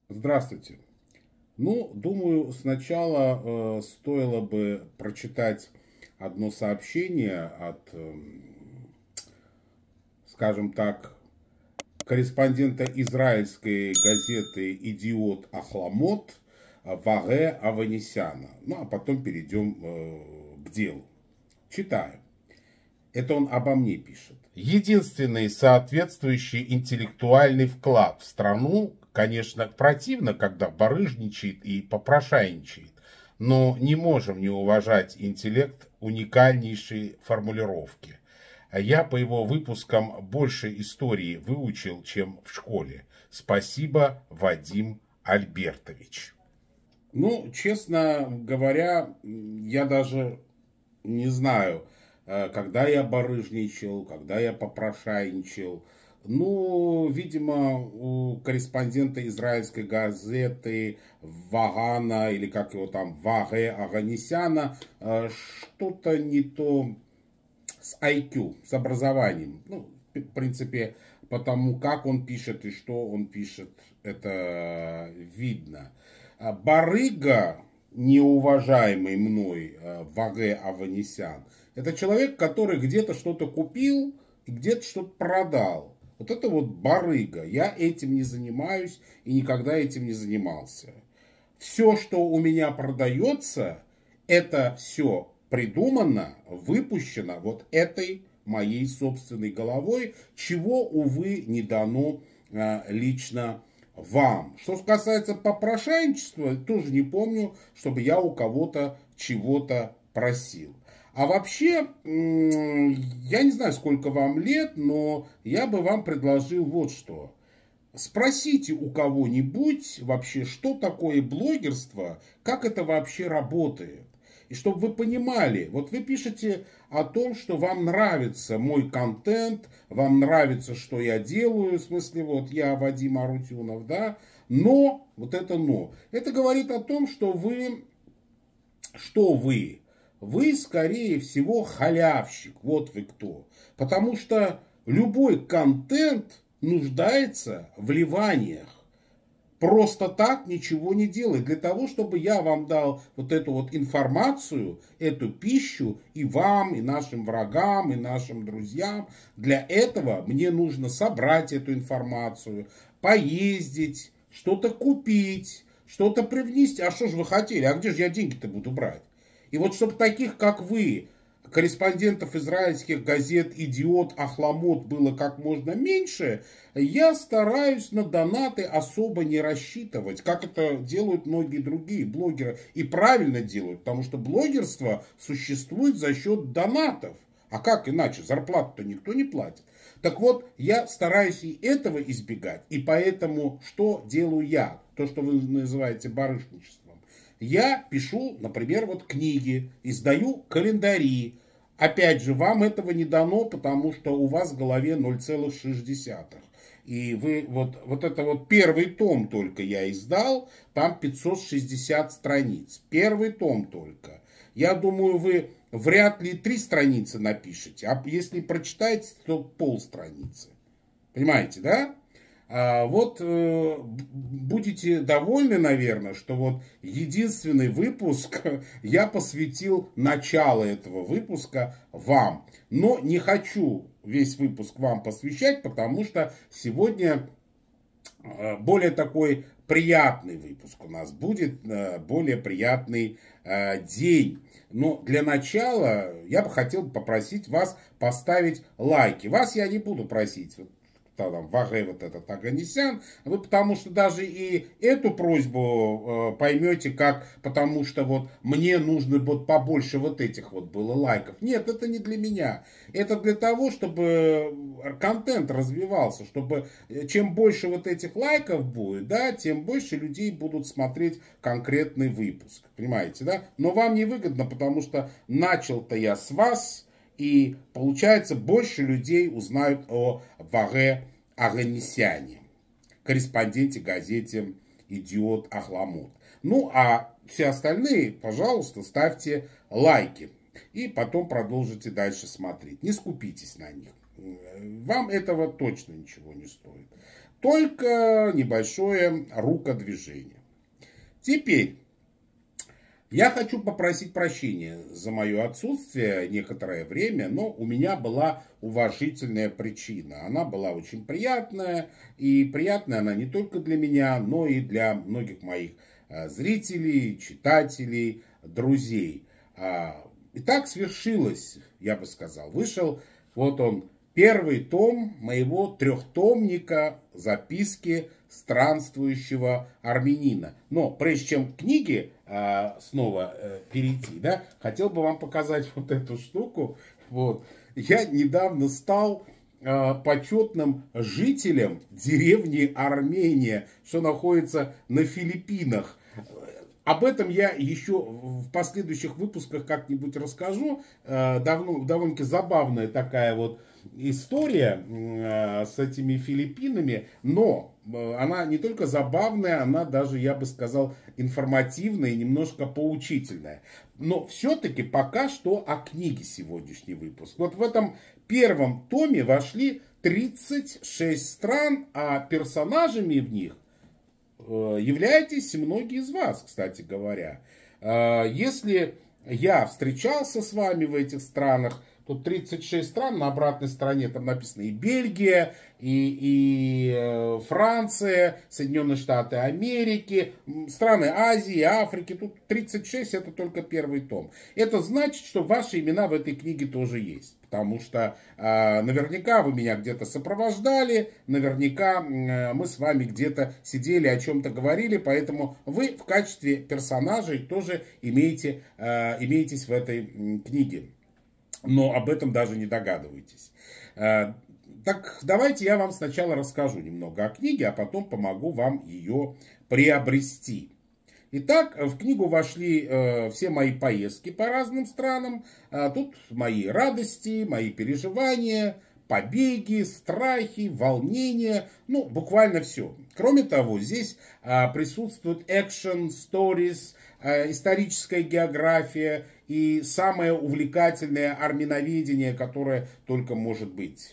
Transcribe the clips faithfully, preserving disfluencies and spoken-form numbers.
Здравствуйте. Ну, думаю, сначала э, стоило бы прочитать одно сообщение от, эм, скажем так, корреспондента израильской газеты «Идиот Ахламот» Ваге Аванесяна. Ну, а потом перейдем э, к делу. Читаю. Это он обо мне пишет. Единственный соответствующий интеллектуальный вклад в страну, конечно, противно, когда барыжничает и попрошайничает, но не можем не уважать интеллект уникальнейшей формулировки. Я по его выпускам больше истории выучил, чем в школе. Спасибо, Вадим Альбертович. Ну, честно говоря, я даже не знаю, когда я барыжничал, когда я попрошайничал. Ну, видимо, у корреспондента израильской газеты Вагана, или как его там, Ваге Аганесяна, что-то не то с ай кью, с образованием. Ну, в принципе, потому как он пишет и что он пишет, это видно. Барыга, неуважаемый мной Ваге Аванесян, это человек, который где-то что-то купил и где-то что-то продал. Вот это вот барыга. Я этим не занимаюсь и никогда этим не занимался. Все, что у меня продается, это все придумано, выпущено вот этой моей собственной головой, чего, увы, не дано а, лично вам. Что касается попрошайничества, тоже не помню, чтобы я у кого-то чего-то просил. А вообще, я не знаю, сколько вам лет, но я бы вам предложил вот что. Спросите у кого-нибудь вообще, что такое блогерство, как это вообще работает. И чтобы вы понимали, вот вы пишете о том, что вам нравится мой контент, вам нравится, что я делаю, в смысле, вот я Вадим Арутюнов, да, но, вот это но, это говорит о том, что вы, что вы, вы, скорее всего, халявщик, вот вы кто. Потому что любой контент нуждается в вливаниях. Просто так ничего не делает. Для того, чтобы я вам дал вот эту вот информацию, эту пищу и вам, и нашим врагам, и нашим друзьям, для этого мне нужно собрать эту информацию, поездить, что-то купить, что-то привнести. А что же вы хотели? А где же я деньги-то буду брать? И вот чтобы таких, как вы, корреспондентов израильских газет «Идиот», «Ахламот» было как можно меньше, я стараюсь на донаты особо не рассчитывать, как это делают многие другие блогеры. И правильно делают, потому что блогерство существует за счет донатов. А как иначе? Зарплату-то никто не платит. Так вот, я стараюсь и этого избегать. И поэтому что делаю я? То, что вы называете барышничеством. Я пишу, например, вот книги, издаю календари. Опять же, вам этого не дано, потому что у вас в голове ноль целых шесть десятых. И вы, вот, вот это вот первый том только я издал, там пятьсот шестьдесят страниц. Первый том только. Я думаю, вы вряд ли три страницы напишете, а если прочитаете, то полстраницы. Понимаете, да? А вот э, будете довольны, наверное, что вот единственный выпуск я посвятил начало этого выпуска вам. Но не хочу весь выпуск вам посвящать, потому что сегодня э, более такой приятный выпуск у нас будет, э, более приятный э, день. Но для начала я бы хотел попросить вас поставить лайки. Вас я не буду просить там, Ваге вот этот Аганесян, вы потому что даже и эту просьбу э, поймете как, потому что вот мне нужно вот побольше вот этих вот было лайков. Нет, это не для меня. Это для того, чтобы контент развивался, чтобы чем больше вот этих лайков будет, да, тем больше людей будут смотреть конкретный выпуск. Понимаете, да? Но вам не выгодно, потому что начал-то я с вас, и получается, больше людей узнают о Ваге Аганесяне, корреспонденте газете «Идиот Ахламот». Ну, а все остальные, пожалуйста, ставьте лайки. И потом продолжите дальше смотреть. Не скупитесь на них. Вам этого точно ничего не стоит. только небольшое рукодвижение. Теперь я хочу попросить прощения за мое отсутствие некоторое время, но у меня была уважительная причина. Она была очень приятная, и приятная она не только для меня, но и для многих моих зрителей, читателей, друзей. И так свершилось, я бы сказал. Вышел вот он, первый том моего трехтомника «Записки странствующего армянина». Но прежде чем к книге э, снова э, перейти, да, хотел бы вам показать вот эту штуку. Вот. Я недавно стал э, почетным жителем деревни Армения, что находится на Филиппинах. Об этом я еще в последующих выпусках как-нибудь расскажу. Давно, довольно-таки забавная такая вот история с этими Филиппинами, но она не только забавная, она даже, я бы сказал, информативная и немножко поучительная. Но все-таки пока что о книге сегодняшний выпуск. Вот в этом первом томе вошли тридцать шесть стран, а персонажами в них являетесь многие из вас, кстати говоря. Если я встречался с вами в этих странах, тут тридцать шесть стран, на обратной стороне там написано и Бельгия, и, и Франция, Соединенные Штаты Америки, страны Азии, Африки. Тут тридцать шесть, это только первый том. Это значит, что ваши имена в этой книге тоже есть. Потому что э, наверняка вы меня где-то сопровождали, наверняка э, мы с вами где-то сидели, о чем-то говорили, поэтому вы в качестве персонажей тоже имеете, э, имеетесь в этой книге. Но об этом даже не догадываетесь. Э, так давайте я вам сначала расскажу немного о книге, а потом помогу вам ее приобрести. Итак, в книгу вошли э, все мои поездки по разным странам. А тут мои радости, мои переживания, побеги, страхи, волнения. Ну, буквально все. Кроме того, здесь э, присутствует экшен, stories, э, историческая география и самое увлекательное армяноведение, которое только может быть.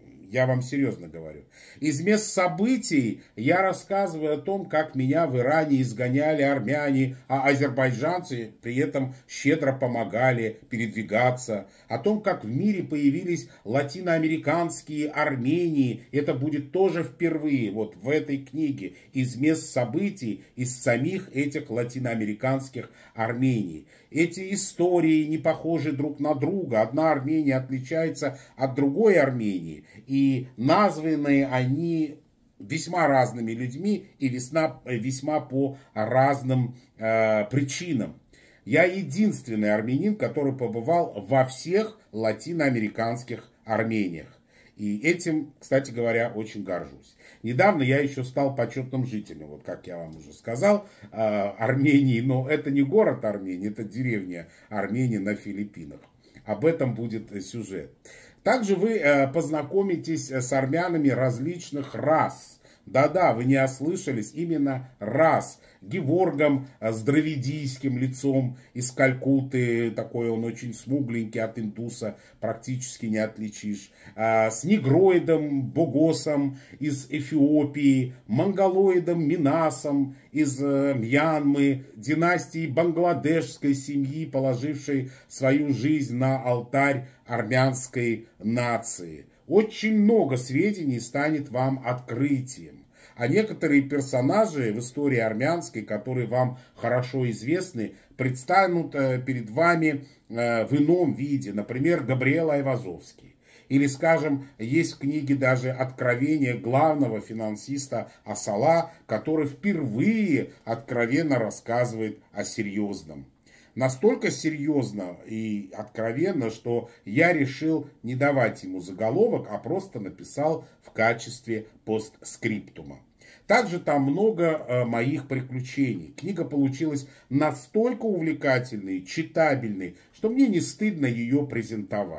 Я вам серьезно говорю. Из мест событий я рассказываю о том, как меня в Иране изгоняли армяне, а азербайджанцы при этом щедро помогали передвигаться. О том, как в мире появились латиноамериканские Армении. Это будет тоже впервые вот в этой книге. Из мест событий, из самих этих латиноамериканских Армений. Эти истории не похожи друг на друга. Одна Армения отличается от другой Армении. И названы они весьма разными людьми и весьма, весьма по разным э, причинам. Я единственный армянин, который побывал во всех латиноамериканских Армениях. И этим, кстати говоря, очень горжусь. Недавно я еще стал почетным жителем, вот как я вам уже сказал, Армении. Но это не город Армении, это деревня Армении на Филиппинах. Об этом будет сюжет. Также вы познакомитесь с армянами различных рас. Да-да, вы не ослышались, именно рас. Геворгом с дравидийским лицом из Калькутты, такой он очень смугленький, от индуса практически не отличишь. С негроидом Богосом из Эфиопии, монголоидом Минасом из Мьянмы, династии бангладешской семьи, положившей свою жизнь на алтарь армянской нации. Очень много сведений станет вам открытием. А некоторые персонажи в истории армянской, которые вам хорошо известны, предстанут перед вами в ином виде. Например, Габриэл Айвазовский. Или, скажем, есть в книге даже откровение главного финансиста Асала, который впервые откровенно рассказывает о серьезном. Настолько серьезно и откровенно, что я решил не давать ему заголовок, а просто написал в качестве постскриптума. Также там много э, моих приключений. Книга получилась настолько увлекательной, читабельной, что мне не стыдно ее презентовать.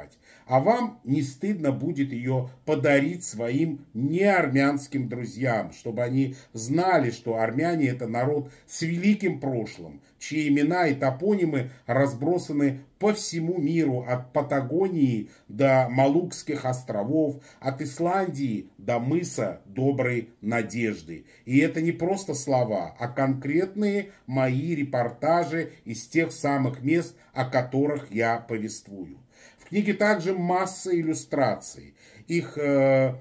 А вам не стыдно будет ее подарить своим неармянским друзьям, чтобы они знали, что армяне это народ с великим прошлым, чьи имена и топонимы разбросаны по всему миру, от Патагонии до Малукских островов, от Исландии до мыса Доброй Надежды. И это не просто слова, а конкретные мои репортажи из тех самых мест, о которых я повествую. В книге также масса иллюстраций. Их, э,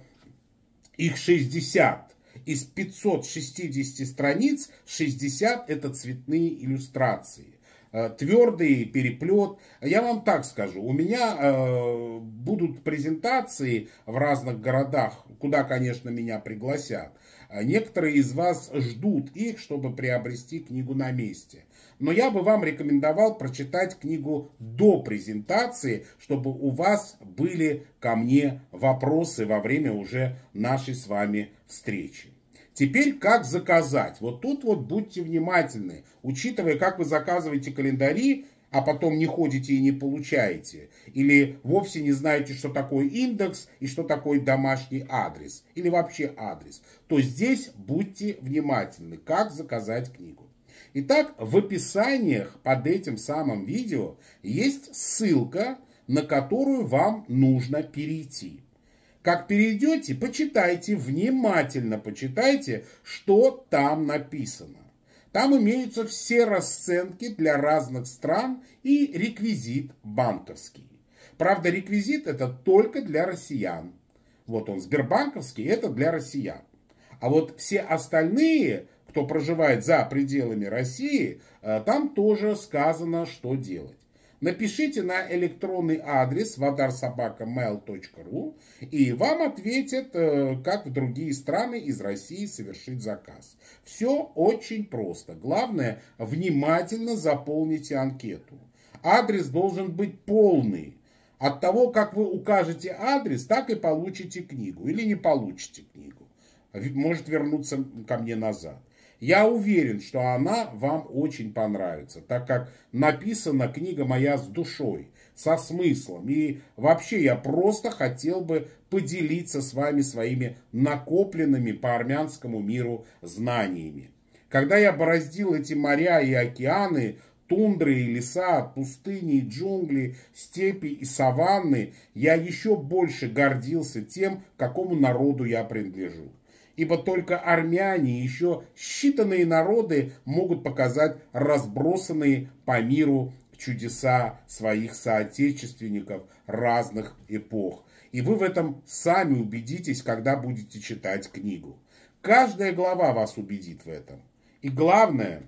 их шестьдесят. Из пятисот шестидесяти страниц шестьдесят это цветные иллюстрации. Э, твердый переплет. Я вам так скажу. У меня э, будут презентации в разных городах, куда, конечно, меня пригласят. Некоторые из вас ждут их, чтобы приобрести книгу на месте. Но я бы вам рекомендовал прочитать книгу до презентации, чтобы у вас были ко мне вопросы во время уже нашей с вами встречи. Теперь как заказать? Вот тут вот будьте внимательны, учитывая, как вы заказываете календари, а потом не ходите и не получаете. Или вовсе не знаете, что такое индекс и что такое домашний адрес. Или вообще адрес. То здесь будьте внимательны, как заказать книгу. Итак, в описаниях под этим самым видео есть ссылка, на которую вам нужно перейти. Как перейдете, почитайте, внимательно почитайте, что там написано. Там имеются все расценки для разных стран и реквизит банковский. Правда, реквизит это только для россиян. Вот он, сбербанковский, это для россиян. А вот все остальные, кто проживает за пределами России, там тоже сказано, что делать. Напишите на электронный адрес водар собака мэйл точка ру, и вам ответят, как в другие страны из России совершить заказ. Все очень просто. Главное, внимательно заполните анкету. Адрес должен быть полный. От того, как вы укажете адрес, так и получите книгу. Или не получите книгу. Может вернуться ко мне назад. Я уверен, что она вам очень понравится, так как написана книга моя с душой, со смыслом. И вообще я просто хотел бы поделиться с вами своими накопленными по армянскому миру знаниями. Когда я бороздил эти моря и океаны, тундры и леса, пустыни и джунгли, степи и саванны, я еще больше гордился тем, к какому народу я принадлежу. Ибо только армяне и еще считанные народы могут показать разбросанные по миру чудеса своих соотечественников разных эпох. И вы в этом сами убедитесь, когда будете читать книгу. Каждая глава вас убедит в этом. И главное,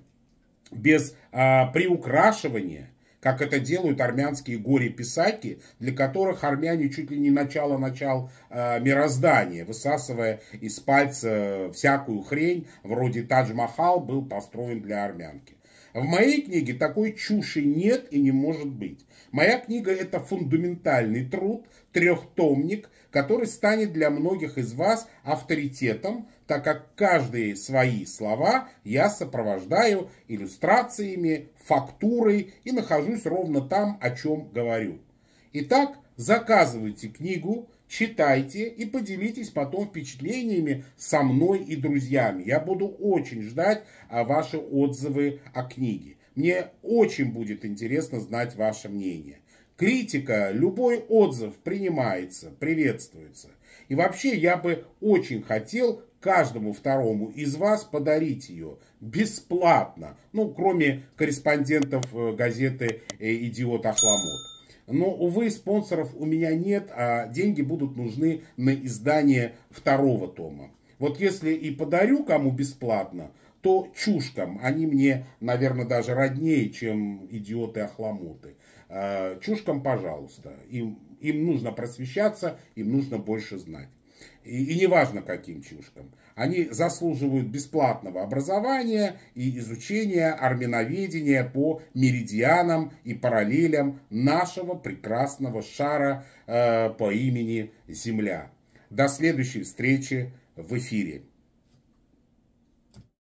без а, приукрашивания, как это делают армянские горе-писаки, для которых армяне чуть ли не начало-начал э, мироздания, высасывая из пальца всякую хрень, вроде Тадж-Махал был построен для армянки. В моей книге такой чуши нет и не может быть. Моя книга это фундаментальный труд, трехтомник, который станет для многих из вас авторитетом, так как каждые свои слова я сопровождаю иллюстрациями, фактурой и нахожусь ровно там, о чем говорю. Итак, заказывайте книгу, читайте и поделитесь потом впечатлениями со мной и друзьями. Я буду очень ждать ваши отзывы о книге. Мне очень будет интересно знать ваше мнение. Критика, любой отзыв принимается, приветствуется. И вообще я бы очень хотел каждому второму из вас подарить ее бесплатно. Ну, кроме корреспондентов газеты «Идиот Ахламот». Но, увы, спонсоров у меня нет, а деньги будут нужны на издание второго тома. Вот если и подарю кому бесплатно, то чушкам. Они мне, наверное, даже роднее, чем идиоты-охламоты. Чушкам, пожалуйста. Им, им нужно просвещаться, им нужно больше знать. И, и не важно, каким чушкам. Они заслуживают бесплатного образования и изучения армяноведения по меридианам и параллелям нашего прекрасного шара э, по имени Земля. До следующей встречи в эфире.